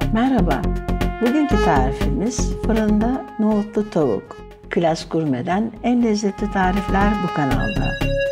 Merhaba, bugünkü tarifimiz fırında nohutlu tavuk. Klas Gurme'den en lezzetli tarifler bu kanalda.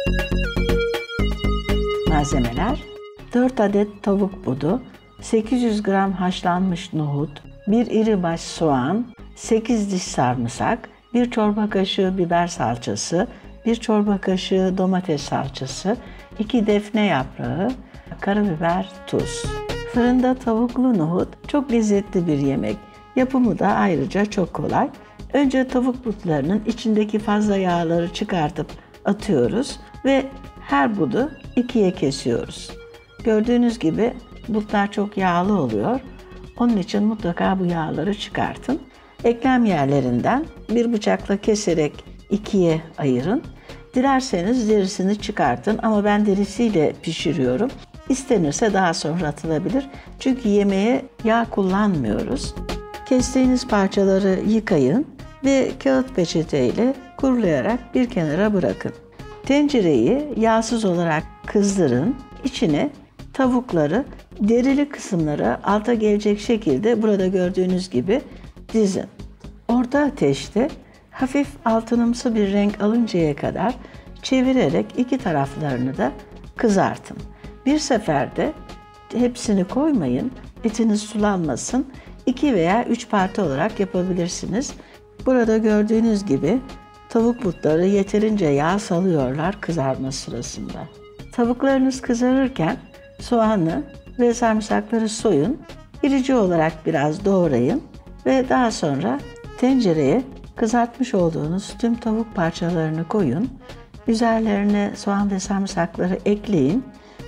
Malzemeler: 4 adet tavuk budu, 800 gram haşlanmış nohut, 1 iri baş soğan, 8 diş sarımsak, 1 çorba kaşığı biber salçası, 1 çorba kaşığı domates salçası, 2 defne yaprağı, karabiber, tuz. Fırında tavuklu nohut çok lezzetli bir yemek. Yapımı da ayrıca çok kolay. Önce tavuk butlarının içindeki fazla yağları çıkartıp atıyoruz ve her budu ikiye kesiyoruz. Gördüğünüz gibi butlar çok yağlı oluyor. Onun için mutlaka bu yağları çıkartın. Eklem yerlerinden bir bıçakla keserek ikiye ayırın. Dilerseniz derisini çıkartın ama ben derisiyle pişiriyorum. İstenirse daha sonra atılabilir. Çünkü yemeğe yağ kullanmıyoruz. Kestiğiniz parçaları yıkayın ve kağıt peçeteyle kurulayarak bir kenara bırakın. Tencereyi yağsız olarak kızdırın. İçine tavukları derili kısımları alta gelecek şekilde burada gördüğünüz gibi dizin. Orta ateşte hafif altınımsı bir renk alıncaya kadar çevirerek iki taraflarını da kızartın. Bir seferde hepsini koymayın, etiniz sulanmasın. 2 veya 3 parça olarak yapabilirsiniz. Burada gördüğünüz gibi tavuk butları yeterince yağ salıyorlar kızarma sırasında. Tavuklarınız kızarırken soğanı ve sarımsakları soyun, irici olarak biraz doğrayın ve daha sonra tencereye kızartmış olduğunuz tüm tavuk parçalarını koyun. Üzerlerine soğan ve sarımsakları ekleyin.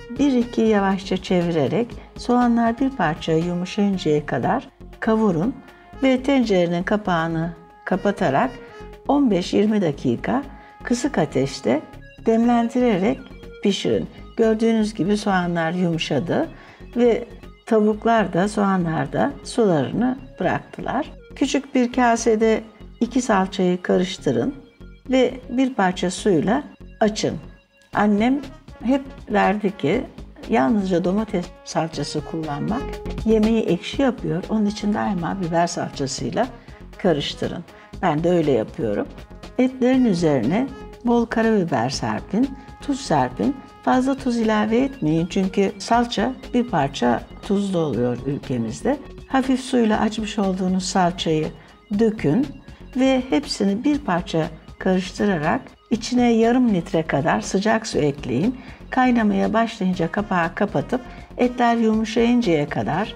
1-2 yavaşça çevirerek soğanlar bir parça yumuşayıncaya kadar kavurun ve tencerenin kapağını kapatarak 15-20 dakika kısık ateşte demlendirerek pişirin. Gördüğünüz gibi soğanlar yumuşadı ve tavuklar da soğanlar da sularını bıraktılar. Küçük bir kasede 2 salçayı karıştırın ve bir parça suyla açın. Annem hep derdi ki yalnızca domates salçası kullanmak yemeği ekşi yapıyor. Onun için daima biber salçasıyla karıştırın. Ben de öyle yapıyorum. Etlerin üzerine bol karabiber serpin, tuz serpin. Fazla tuz ilave etmeyin çünkü salça bir parça tuzlu oluyor ülkemizde. Hafif suyla açmış olduğunuz salçayı dökün ve hepsini bir parça karıştırarak içine yarım litre kadar sıcak su ekleyin. Kaynamaya başlayınca kapağı kapatıp etler yumuşayıncaya kadar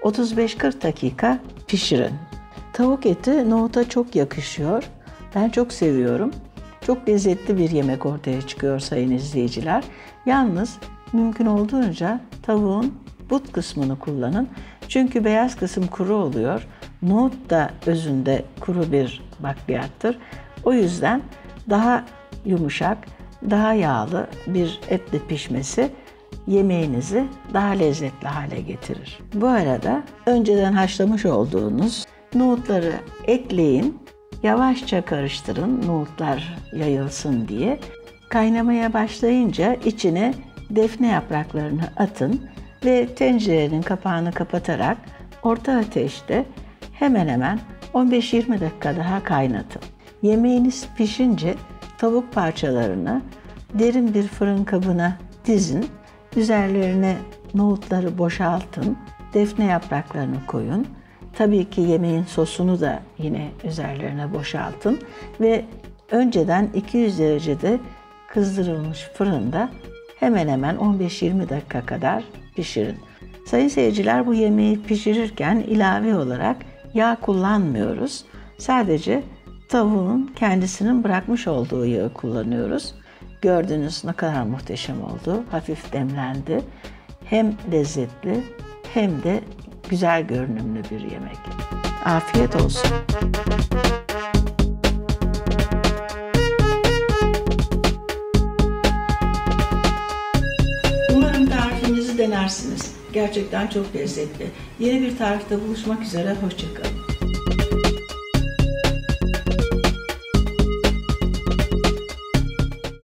35-40 dakika pişirin. Tavuk eti nohuta çok yakışıyor. Ben çok seviyorum. Çok lezzetli bir yemek ortaya çıkıyor sayın izleyiciler. Yalnız mümkün olduğunca tavuğun but kısmını kullanın. Çünkü beyaz kısım kuru oluyor. Nohut da özünde kuru bir bakliyattır. O yüzden daha yumuşak, daha yağlı bir etle pişmesi yemeğinizi daha lezzetli hale getirir. Bu arada önceden haşlamış olduğunuz nohutları ekleyin. Yavaşça karıştırın nohutlar yayılsın diye. Kaynamaya başlayınca içine defne yapraklarını atın ve tencerenin kapağını kapatarak orta ateşte hemen hemen 15-20 dakika daha kaynatın. Yemeğiniz pişince tavuk parçalarını derin bir fırın kabına dizin. Üzerlerine nohutları boşaltın. Defne yapraklarını koyun. Tabii ki yemeğin sosunu da yine üzerlerine boşaltın ve önceden 200 derecede kızdırılmış fırında hemen hemen 15-20 dakika kadar pişirin. Sayın seyirciler, bu yemeği pişirirken ilave olarak yağ kullanmıyoruz. Sadece tavuğun kendisinin bırakmış olduğu yağı kullanıyoruz. Gördüğünüz ne kadar muhteşem oldu. Hafif demlendi. Hem lezzetli hem de güzel görünümlü bir yemek. Afiyet olsun. Umarım tarifimizi denersiniz. Gerçekten çok lezzetli. Yeni bir tarifte buluşmak üzere. Hoşça kalın.